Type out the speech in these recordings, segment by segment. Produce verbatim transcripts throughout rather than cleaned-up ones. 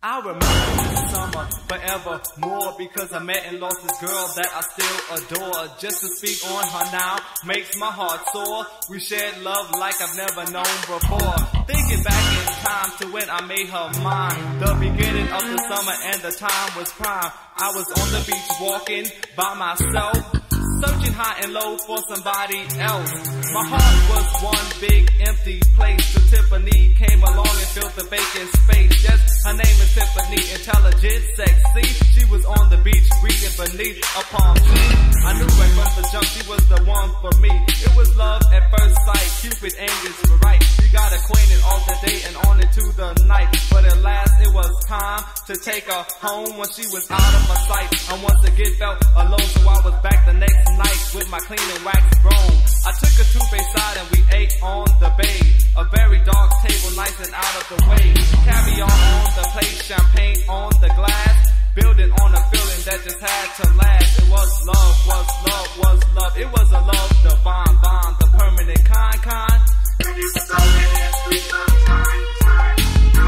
I remember this summer forever more because I met and lost this girl that I still adore. Just to speak on her now makes my heart sore. We shared love like I've never known before. Thinking back in time to when I made her mine. The beginning of the summer and the time was prime. I was on the beach walking by myself, searching high and low for somebody else. My heart was one big empty place till Tiffany came along and filled the vacant space. Yes, her name is Tiffany, intelligent, sexy. She was on the beach reading beneath a palm tree. I knew right from the jump she was the one for me. It was love at first sight, Cupid angels were right. We got acquainted all the day and on into the night. But at last it was time to take her home when she was out of my sight. I once again felt alone, so I was back the next night with my clean and waxed broom. I took her to Bayside and we ate on the bay. A very dark table, nice and out of the way. Caviar on the plate, champagne on the glass. Building on a feeling that just had to last. It was love, was love, was love. It was a love divine, bond, the permanent kind, kind. And it's so every time, time, time.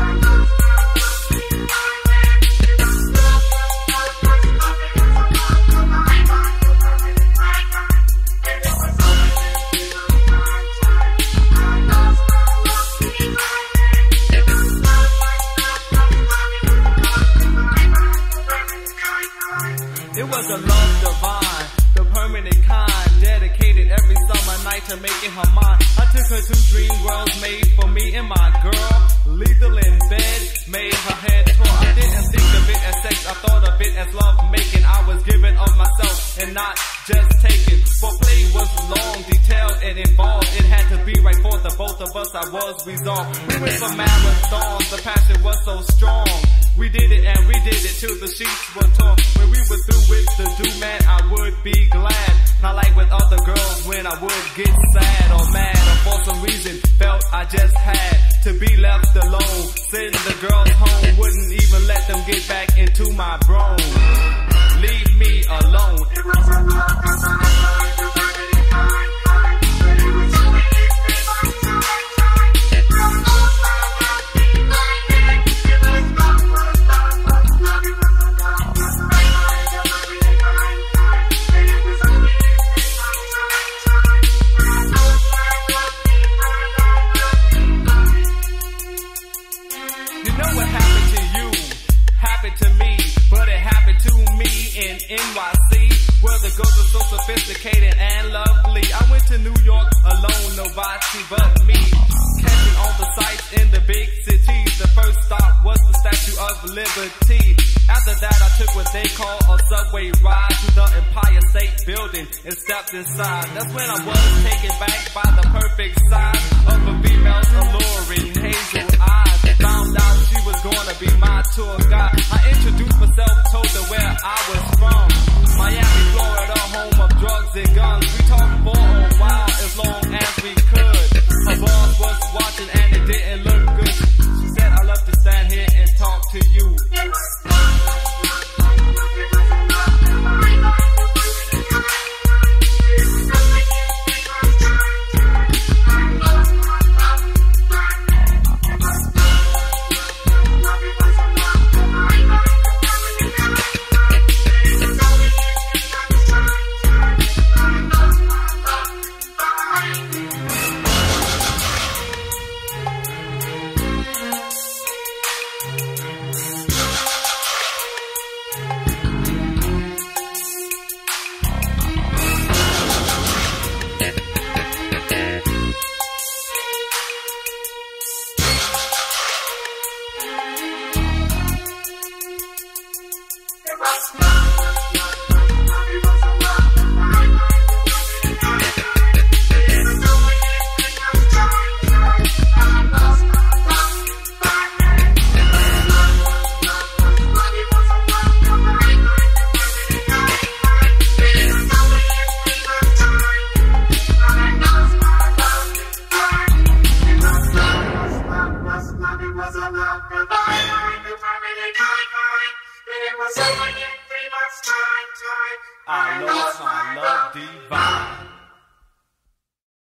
It was a love divine, the permanent kind, dedicated every summer night to making her mine. I took her to dream worlds made for me and my girl. Lethal in bed, made her head twirl. I didn't think of it as sex, I thought of it as love making. I was giving of myself and not just taking. For play was long, detailed and involved. It had to be right for the both of us, I was resolved. We went for marathons, the passion was so strong. We did it and we did it till the sheets were torn. When we were through with the do, man, I would be glad. Not like with other girls when I would get sad or mad or for some reason felt I just had to be left alone. Send the girls home, wouldn't even let them get back into my broom. Leave me alone. It was a love N Y C, where the girls are so sophisticated and lovely. I went to New York alone, nobody but me. Catching all the sights in the big cities. The first stop was the Statue of Liberty. After that I took what they call a subway ride to the Empire State Building and stepped inside. That's when I was taken back by the perfect size of a female's alluring hazel eyes. Found out she was gonna be my tour guide. I introduced myself, told her where I was